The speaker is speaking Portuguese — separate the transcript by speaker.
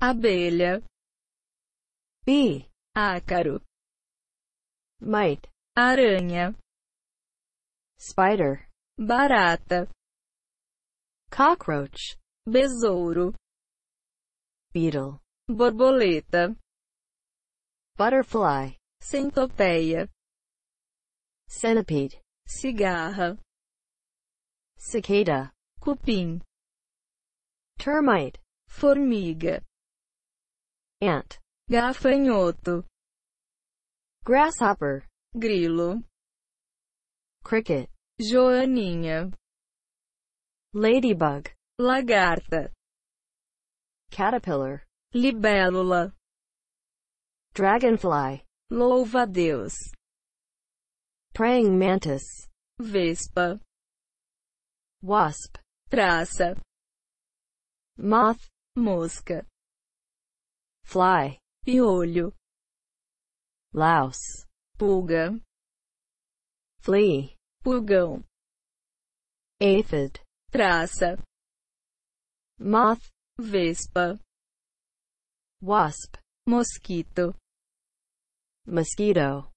Speaker 1: abelha,
Speaker 2: bee,
Speaker 1: ácaro,
Speaker 2: mite,
Speaker 1: aranha,
Speaker 2: spider,
Speaker 1: barata,
Speaker 2: cockroach,
Speaker 1: besouro,
Speaker 2: beetle,
Speaker 1: borboleta,
Speaker 2: butterfly,
Speaker 1: centopeia,
Speaker 2: centipede,
Speaker 1: cigarra,
Speaker 2: cicada,
Speaker 1: cupim,
Speaker 2: termite,
Speaker 1: formiga,
Speaker 2: ant,
Speaker 1: gafanhoto,
Speaker 2: grasshopper,
Speaker 1: grilo,
Speaker 2: cricket,
Speaker 1: joaninha,
Speaker 2: ladybug,
Speaker 1: lagarta,
Speaker 2: caterpillar,
Speaker 1: libélula,
Speaker 2: dragonfly,
Speaker 1: louva-a-Deus,
Speaker 2: praying mantis,
Speaker 1: vespa,
Speaker 2: wasp,
Speaker 1: traça,
Speaker 2: moth,
Speaker 1: mosca,
Speaker 2: fly,
Speaker 1: piolho,
Speaker 2: louse,
Speaker 1: pulga,
Speaker 2: flea,
Speaker 1: pulgão,
Speaker 2: aphid,
Speaker 1: traça,
Speaker 2: moth,
Speaker 1: vespa,
Speaker 2: wasp,
Speaker 1: mosquito,
Speaker 2: mosquito,